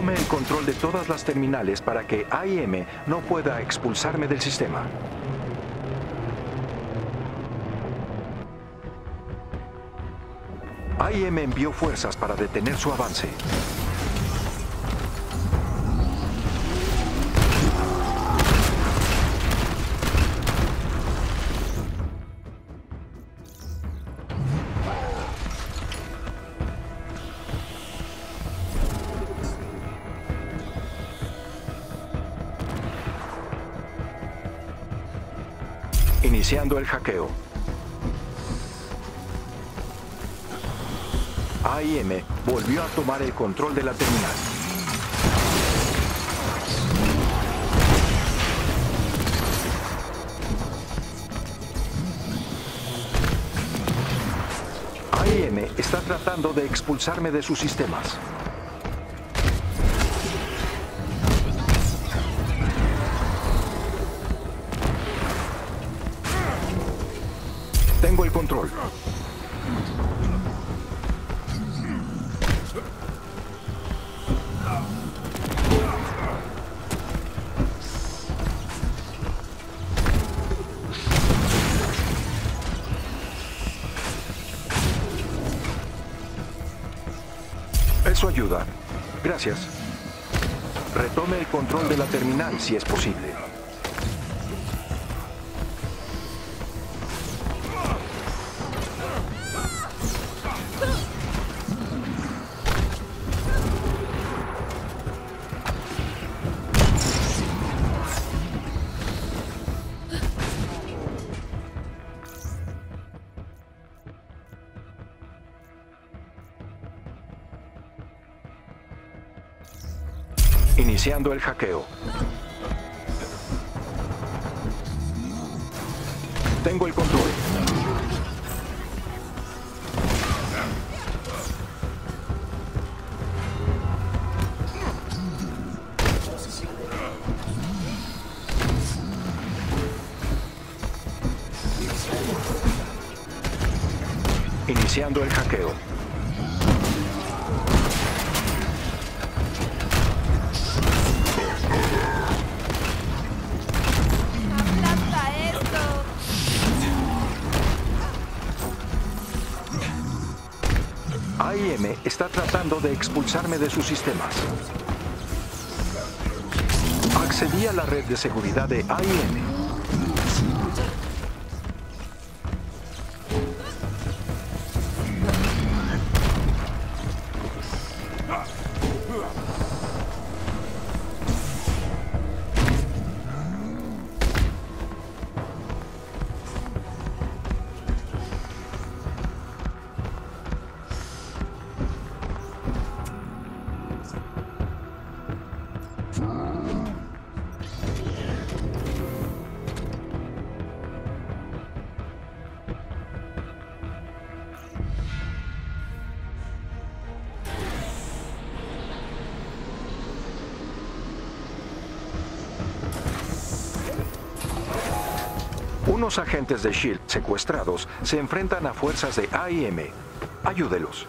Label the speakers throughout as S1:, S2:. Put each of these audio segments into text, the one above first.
S1: Tome el control de todas las terminales para que AIM no pueda expulsarme del sistema. AIM envió fuerzas para detener su avance. Iniciando el hackeo. AIM volvió a tomar el control de la terminal. AIM está tratando de expulsarme de sus sistemas. Tengo el control. Eso ayuda. Gracias. Retome el control de la terminal si es posible. Iniciando el hackeo. Tengo el control. Iniciando el hackeo. AIM está tratando de expulsarme de sus sistemas. Accedí a la red de seguridad de AIM. Unos agentes de SHIELD secuestrados se enfrentan a fuerzas de AIM. Ayúdelos.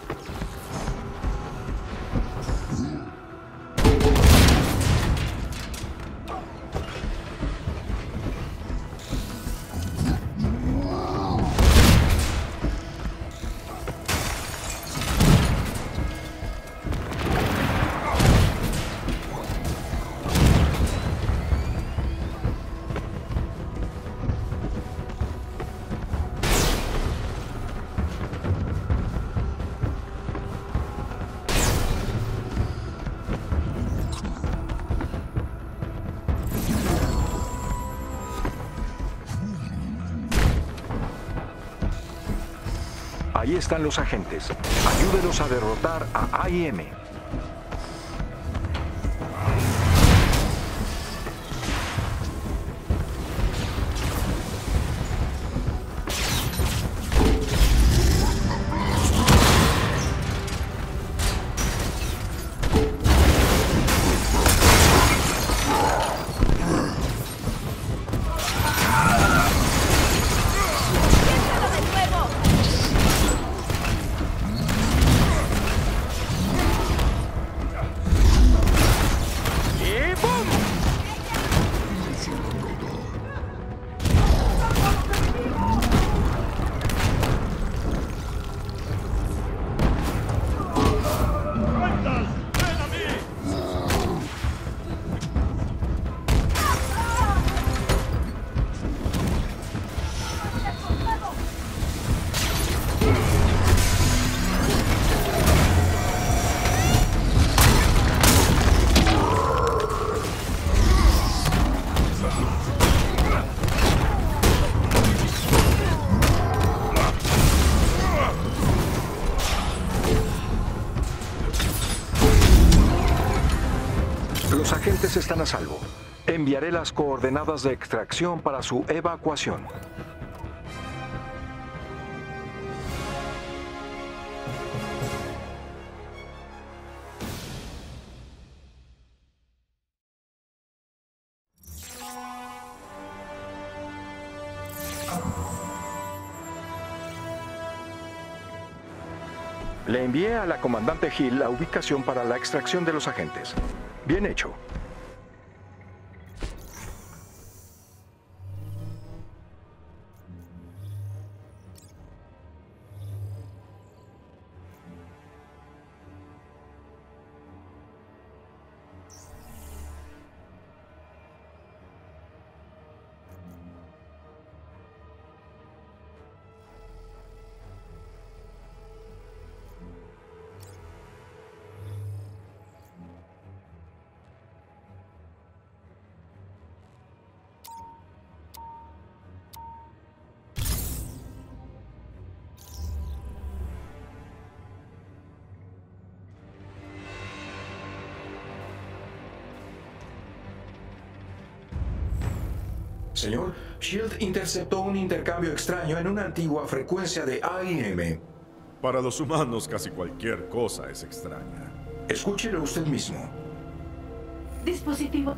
S1: Ahí están los agentes. Ayúdelos a derrotar a AIM. agentes están a salvo. Enviaré las coordenadas de extracción para su evacuación. Le envié a la comandante Hill la ubicación para la extracción de los agentes. Bien hecho.
S2: Señor, SHIELD interceptó un intercambio extraño en una antigua frecuencia de AM.
S3: Para los humanos casi cualquier cosa es extraña.
S2: Escúchelo usted mismo.
S4: Dispositivo.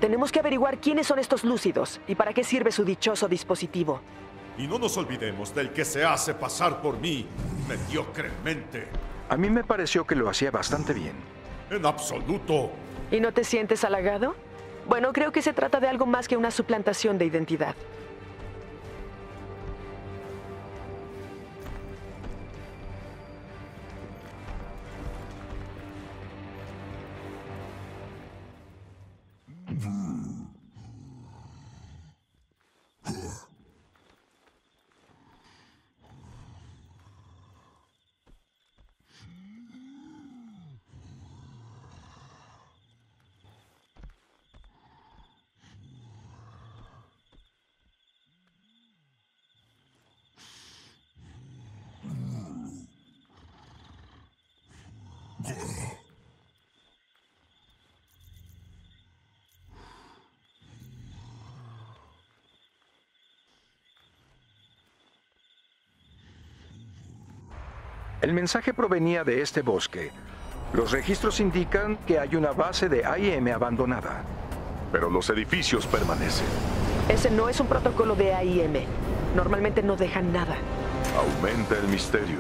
S4: Tenemos que averiguar quiénes son estos lúcidos y para qué sirve su dichoso dispositivo.
S3: Y no nos olvidemos del que se hace pasar por mí mediocremente.
S1: A mí me pareció que lo hacía bastante bien.
S3: En absoluto.
S4: ¿Y no te sientes halagado? Bueno, creo que se trata de algo más que una suplantación de identidad.
S1: El mensaje provenía de este bosque. Los registros indican que hay una base de AIM abandonada. Pero los edificios permanecen.
S4: Ese no es un protocolo de AIM. Normalmente no dejan nada.
S1: Aumenta el misterio.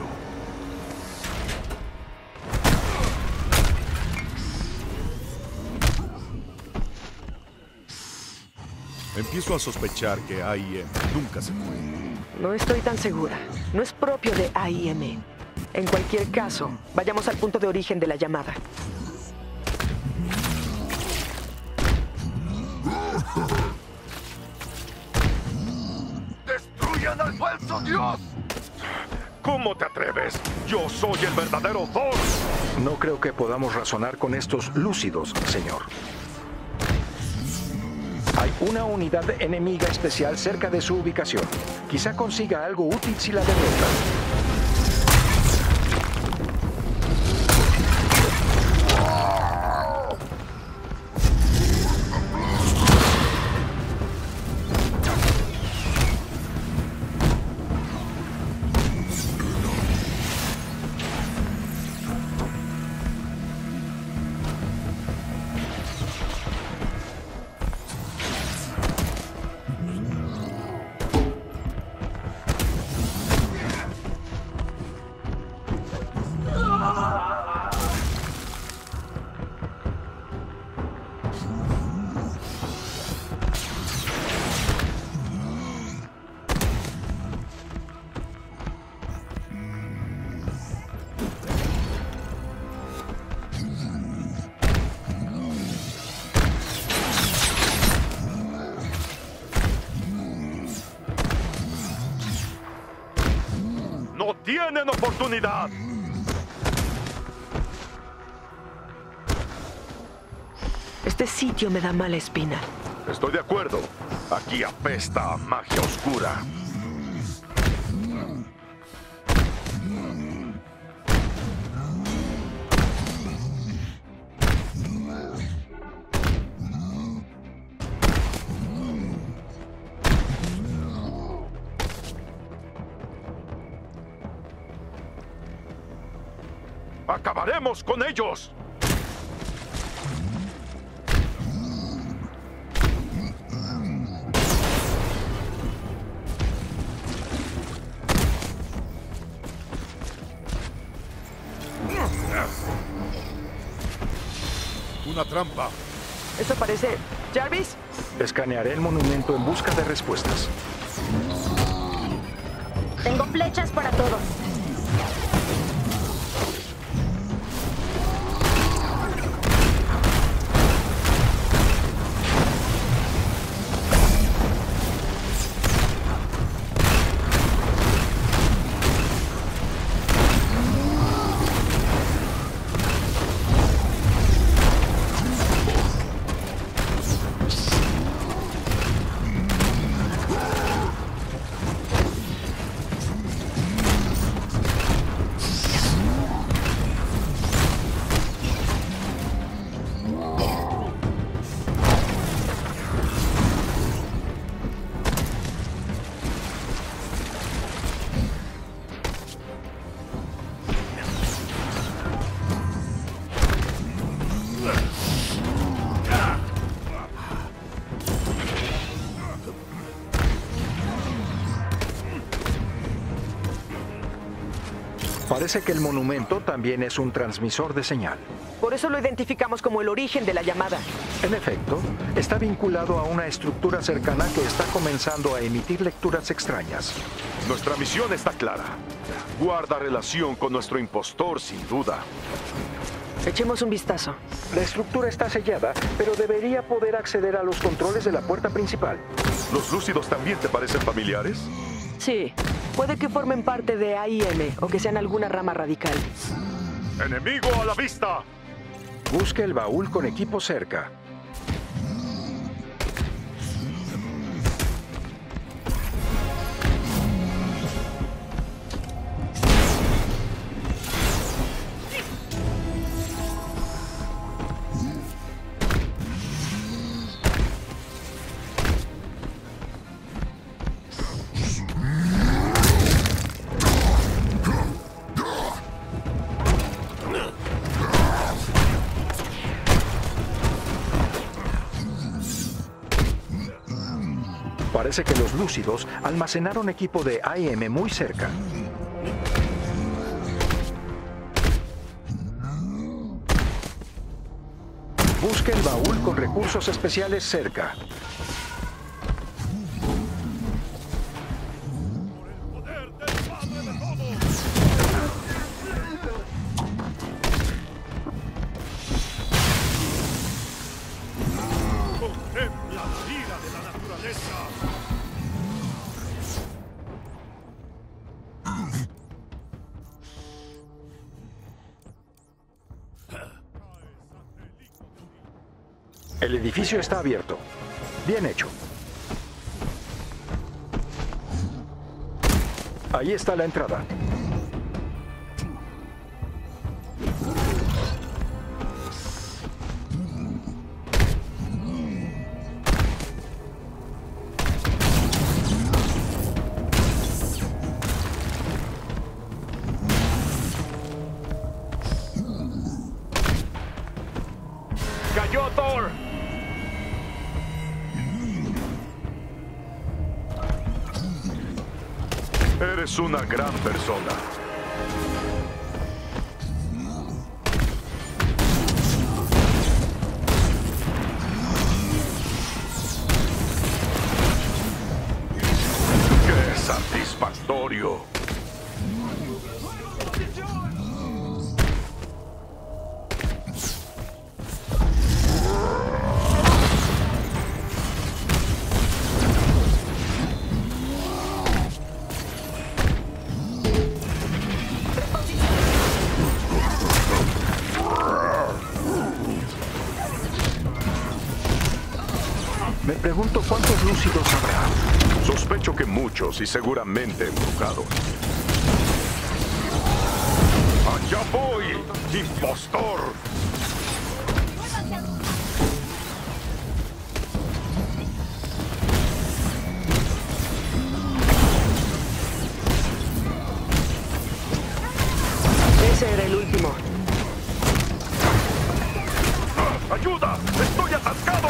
S3: Empiezo a sospechar que AIM nunca se fue.
S4: No estoy tan segura. No es propio de AIM. En cualquier caso, vayamos al punto de origen de la llamada.
S1: ¡Destruyan al falso dios! ¿Cómo te atreves? Yo soy el verdadero Thor. No creo que podamos razonar con estos lúcidos, señor. Hay una unidad enemiga especial cerca de su ubicación. Quizá consiga algo útil si la derrota. ¡No tienen oportunidad!
S4: Este sitio me da mala espina.
S1: Estoy de acuerdo. Aquí apesta a magia oscura. ¡Acabaremos con ellos!
S3: Una trampa.
S4: Eso parece... ¿Jarvis?
S1: Escanearé el monumento en busca de respuestas.
S5: Tengo flechas para todos.
S2: Parece que el monumento también es un transmisor de señal.
S4: Por eso lo identificamos como el origen de la llamada.
S2: En efecto, está vinculado a una estructura cercana que está comenzando a emitir lecturas extrañas.
S1: Nuestra misión está clara. Guarda relación con nuestro impostor, sin duda.
S4: Echemos un vistazo.
S2: La estructura está sellada, pero debería poder acceder a los controles de la puerta principal.
S1: ¿Los lúcidos también te parecen familiares?
S4: Sí, puede que formen parte de AIM o que sean alguna rama radical.
S1: ¡Enemigo a la vista!
S2: Busque el baúl con equipo cerca. Parece que los lúcidos almacenaron equipo de AIM muy cerca. Busque el baúl con recursos especiales cerca.
S3: Contempla la ira de la naturaleza.
S2: El edificio está abierto. Bien hecho. Ahí está la entrada.
S1: ¡Cayó Thor! Eres una gran persona. ¡Qué satisfactorio!
S2: Me pregunto cuántos lúcidos habrá.
S1: Sospecho que muchos y seguramente embrujados. ¡Allá voy, impostor!
S4: Ese era el último.
S1: ¡Ayuda! ¡Estoy atascado!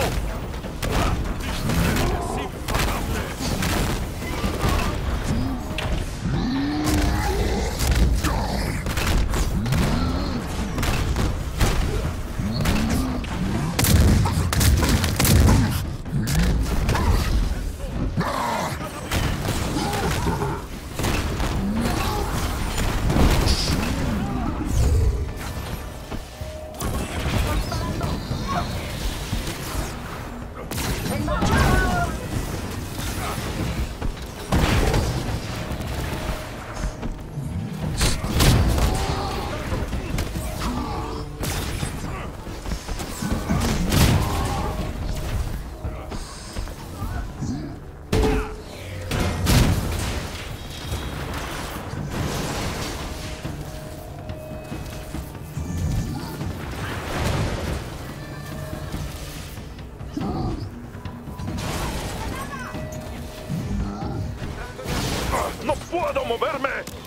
S1: ¡No puedo moverme!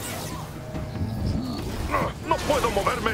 S1: ¡No puedo moverme!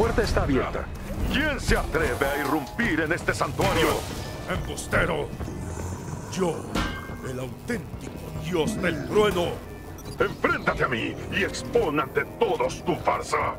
S2: puerta está abierta.
S1: ¿Quién se atreve a irrumpir en este santuario?
S3: ¡Embustero! Yo, el auténtico dios del trueno.
S1: Enfréntate a mí y expon ante todos tu farsa.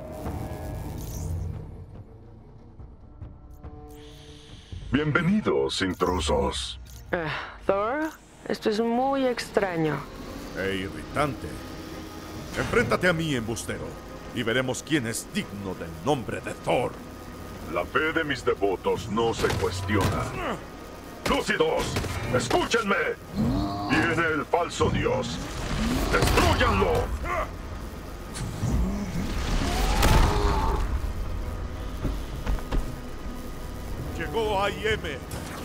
S1: Bienvenidos, intrusos.
S4: Thor, esto es muy extraño.
S3: E irritante. Enfréntate a mí, embustero, y veremos quién es digno del nombre de Thor.
S1: La fe de mis devotos no se cuestiona. ¡Lúcidos! ¡Escúchenme! Viene el falso dios. ¡Destrúyanlo!
S3: Llegó AIM.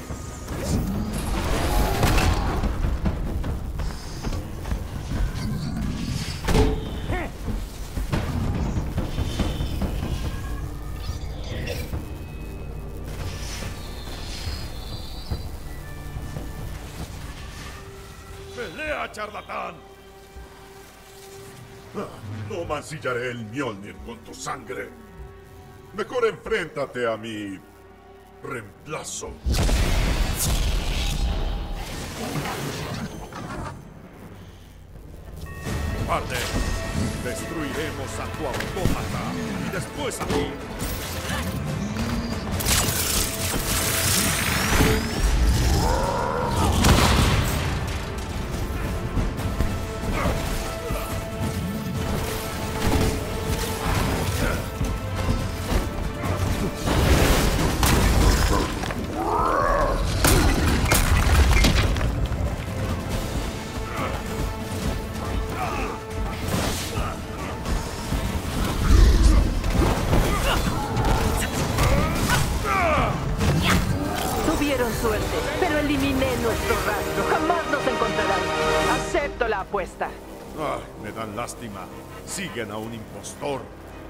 S3: ¡Pelea, charlatán!
S6: No mancillaré el Mjolnir con tu sangre. Mejor enfréntate a mi reemplazo.
S3: Parte. Destruiremos a tu autómata y después a ti.
S4: Tuvieron suerte, pero eliminé nuestro rastro. Jamás nos encontrarán. Acepto la apuesta.
S3: Ah, me dan lástima. Siguen a un impostor.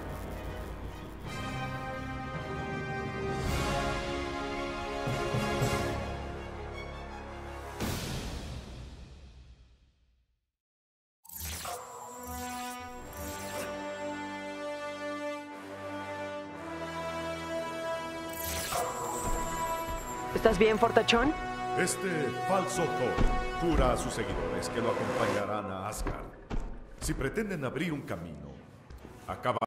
S4: ¿Estás bien, Fortachón?
S3: Este falso Thor jura a sus seguidores que lo acompañarán a Asgard. Si pretenden abrir un camino, acaba